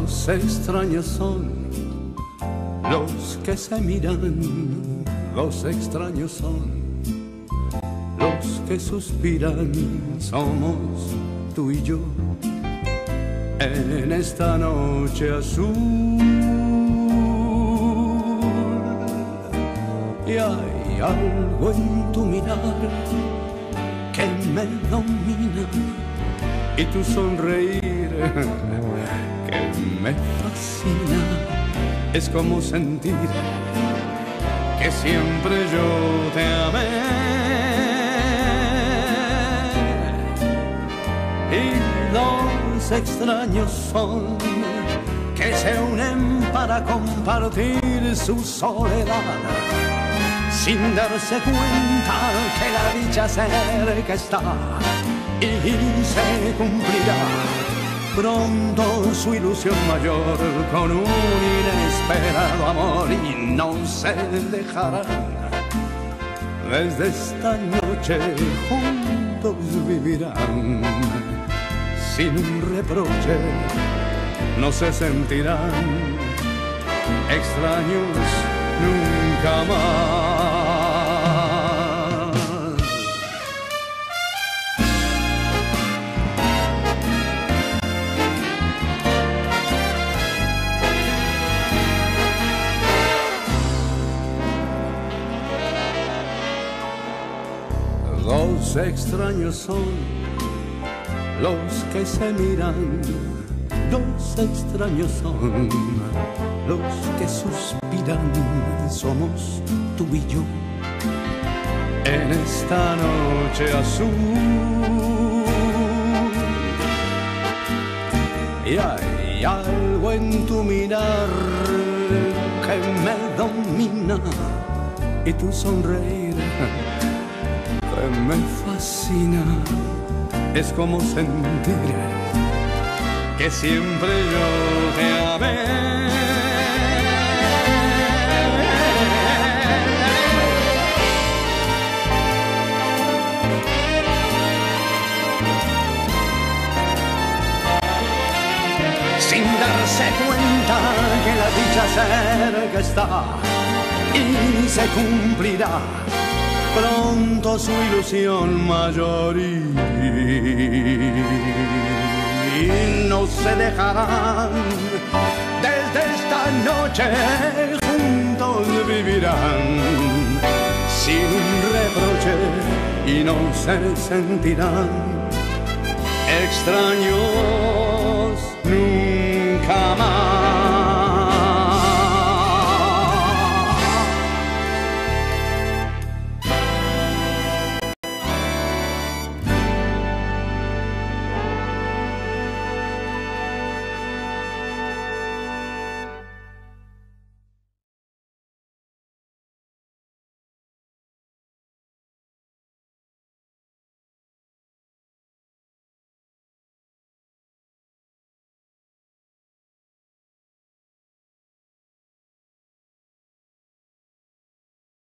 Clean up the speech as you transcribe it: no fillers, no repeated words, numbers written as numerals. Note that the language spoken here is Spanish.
Los extraños son los que se miran, los extraños son los que suspiran. Somos tú y yo en esta noche azul, y hay algo en tu mirar que me domina, y tu sonreír que me fascina. Es como sentir que siempre yo te amé, y los extraños son que se unen para compartir su soledad, sin darse cuenta que la dicha cerca está y se cumplirá pronto su ilusión mayor con un inesperado amor, y no se dejarán. Desde esta noche juntos vivirán sin un reproche, no se sentirán extraños nunca más. Los extraños son los que se miran, los extraños son los que suspiran. Somos tú y yo en esta noche azul, y hay algo en tu mirar que me domina, y tu sonreír que me fascina. Es como sentir que siempre yo te amé, sin darse cuenta que la dicha cerca está y se cumplirá pronto su ilusión mayor, y no se dejarán. Desde esta noche juntos vivirán sin un reproche, y no se sentirán extraños nunca más.